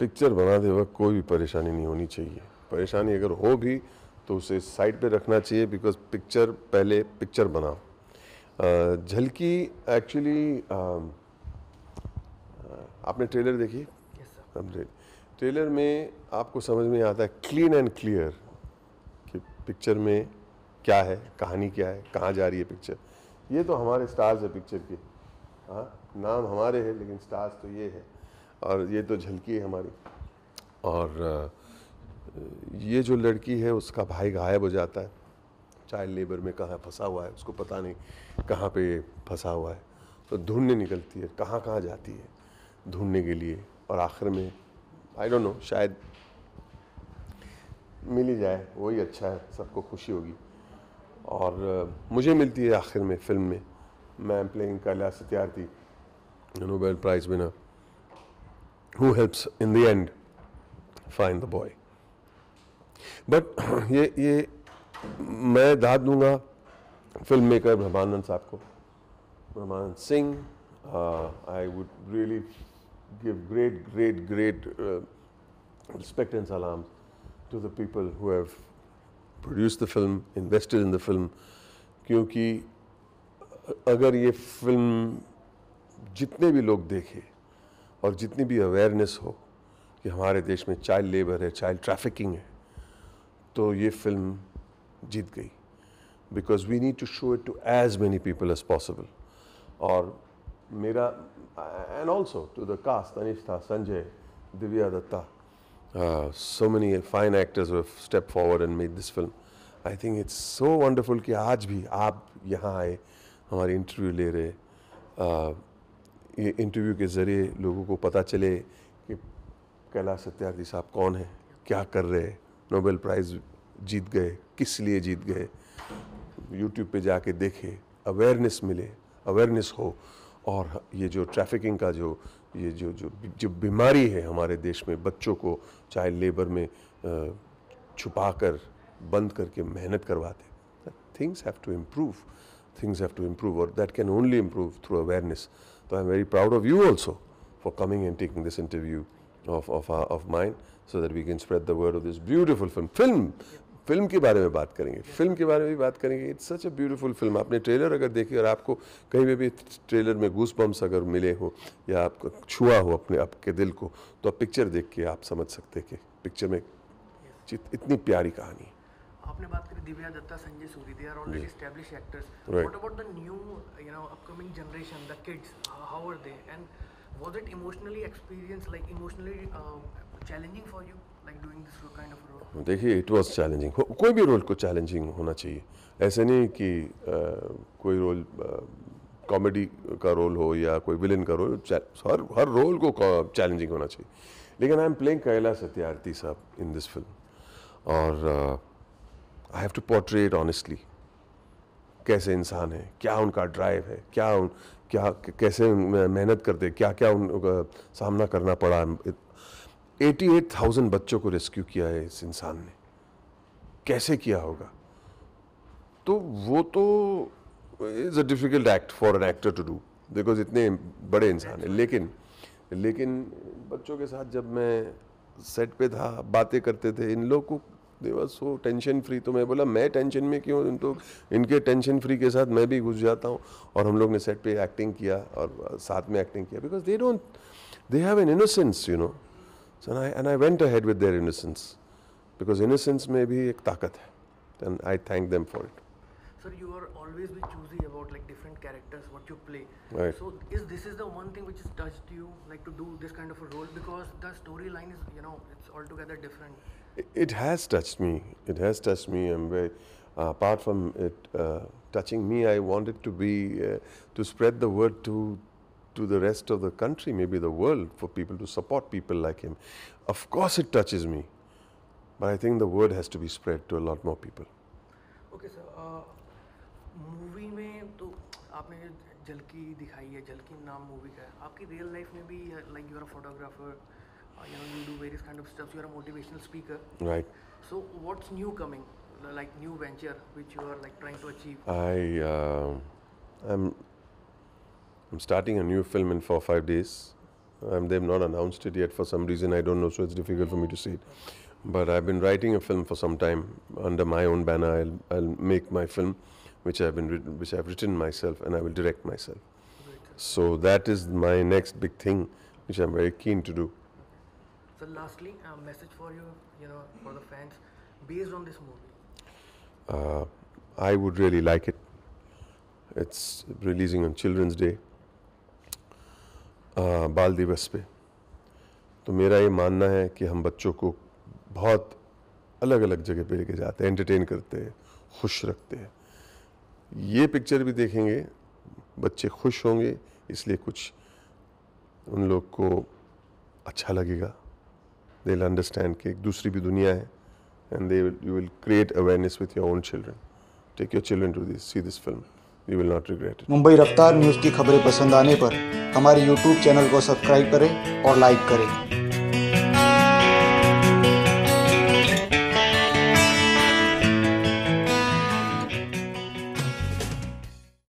Picture बनाते वक्त कोई भी परेशानी नहीं होनी चाहिए। परेशानी अगर हो भी तो उसे साइड पे रखना चाहिए, बिकॉज पिक्चर पहले पिक्चर बनाओ। झलकी एक्चुअली आपने ट्रेलर देखी? हमने ट्रेलर में आपको समझ में आता है क्लीन एंड क्लियर कि पिक्चर में क्या है, कहानी क्या है, कहाँ जा रही है पिक्चर। ये तो हमारे स्टार्स है पिक्चर के, हाँ नाम हमारे हैं लेकिन स्टार्स तो ये है, और ये तो झलकी है हमारी। और ये जो लड़की है उसका भाई गायब हो जाता है, चाइल्ड लेबर में कहाँ फंसा हुआ है, उसको पता नहीं कहाँ पे फंसा हुआ है, तो ढूंढने निकलती है, कहाँ कहाँ जाती है ढूंढने के लिए, और आखिर में आई डोंट नो शायद मिल ही जाए, वही अच्छा है, सबको खुशी होगी। और मुझे मिलती है आखिर में फिल्म में। मैं am playing Kailash Satyarthi, Nobel prize winner, who helps in the end find the boy. But ये मैं दाद दूंगा फिल्म मेकर ब्रह्मानंद साहब को, Brahmanand Singh. I would really give great respect and salam to the people who have produced the film, invested in the film, क्योंकि अगर ये film जितने भी लोग देखें और जितनी भी अवेयरनेस हो कि हमारे देश में चाइल्ड लेबर है, चाइल्ड ट्रैफिकिंग है, तो ये फिल्म जीत गई। Because we need to show it to as many people as possible. और मेरा and also to the cast, Anishtha, Sanjay, Divya Dutta, so many fine actors who have stepped forward and made this film. I think it's so wonderful कि आज भी आप यहाँ आए, हमारी interview ले रहे। ये इंटरव्यू के ज़रिए लोगों को पता चले कि कैलाश सत्यार्थी साहब कौन है, क्या कर रहे हैं, नोबेल प्राइज़ जीत गए, किस लिए जीत गए। यूट्यूब पे जाके देखे, अवेयरनेस मिले, अवेयरनेस हो। और ये जो ट्रैफिकिंग का जो बीमारी है हमारे देश में, बच्चों को चाइल्ड लेबर में छुपाकर बंद करके मेहनत करवाते, things have to improve, things have to improve, और that can only improve through awareness. तो I am very proud of you also for coming and taking this interview of mine, so that we can spread the word of this beautiful film. Film के बारे में बात करेंगे, film के बारे में भी बात करेंगे। It's such a beautiful film. आपने ट्रेलर अगर देखी और आपको कहीं पे भी ट्रेलर में गूस बम्स अगर मिले हो या आपको छुआ हो अपने आपके दिल को, तो आप पिक्चर देख के आप समझ सकते हैं कि पिक्चर में इतनी प्यारी कहानी है। आपने बात करी Divya Dutta, Sanjay Suri, they are already established actors. What about the new upcoming generation, the kids, how are they, and was it emotionally experience, like emotionally challenging for you, like doing this kind of role? देखिए, it was challenging. कोई भी role को challenging होना चाहिए। ऐसे नहीं कि कोई रोल कॉमेडी का रोल हो या कोई विलन का रोल, हर रोल को चैलेंजिंग होना चाहिए। लेकिन I am playing Kailash Satyarthi साहब इन दिस फिल्म, और I have to portray it honestly. कैसे इंसान है, क्या उनका ड्राइव है, क्या कैसे मेहनत करते, क्या क्या उनका सामना करना पड़ा। 88,000 बच्चों को रेस्क्यू किया है इस इंसान ने, कैसे किया होगा। तो वो तो is a difficult act for an actor to do, because इतने बड़े इंसान है। लेकिन बच्चों के साथ जब मैं सेट पे था, बातें करते थे, इन लोग को they was so tension free. तो मैं बोला मैं टेंशन में क्यों, तो इनके टेंशन फ्री के साथ मैं भी घुस जाता हूँ। और हम लोग ने सेट पे एक्टिंग किया और साथ में एक्टिंग किया, because they have an innocence, you know. And I went ahead with their innocence, because innocence में भी एक ताकत है। And I thank them for it. Sir, you are always be choosy about like different characters what you play. Right. So this is the one thing which has touched you, like to do this kind of a role, because the storyline is, it's altogether different. It has touched me. It has touched me. I'm very. Apart from it touching me, I wanted to be to spread the word to the rest of the country, maybe the world, for people to support people like him. Of course, it touches me, but I think the word has to be spread to a lot more people. Okay, sir. Movie में तो आपने झलकी दिखाई है, झलकी नाम movie का है। आपकी real life में भी like you are a photographer, you do various kind of stuff, you are a motivational speaker, Right. So what's new coming, like new venture which you are like trying to achieve? I'm starting a new film in 4 or 5 days. They've not announced it yet for some reason, I don't know, so it's difficult for me to see it. But I've been writing a film for some time under my own banner. I'll make my film, which I've written myself, and I will direct myself. So that is my next big thing, which I'm very keen to do. So lastly, a message for you, for the fans, based on this movie. I would really like it. It's releasing on Children's Day, बाल दिवस पे. तो मेरा ये मानना है कि हम बच्चों को बहुत अलग अलग जगह पे लेके जाते हैं, एंटरटेन करते हैं, खुश रखते हैं. ये पिक्चर भी देखेंगे, बच्चे खुश होंगे, इसलिए कुछ उन लोग को अच्छा लगेगा. They'll understand कि एक दूसरी भी दुनिया है, and you will create awareness with your own children. Take your children to see this film. You will not regret it. Mumbai रफ्तार न्यूज़ की खबरें पसंद आने पर हमारे YouTube चैनल को सब्सक्राइब करें और लाइक करें.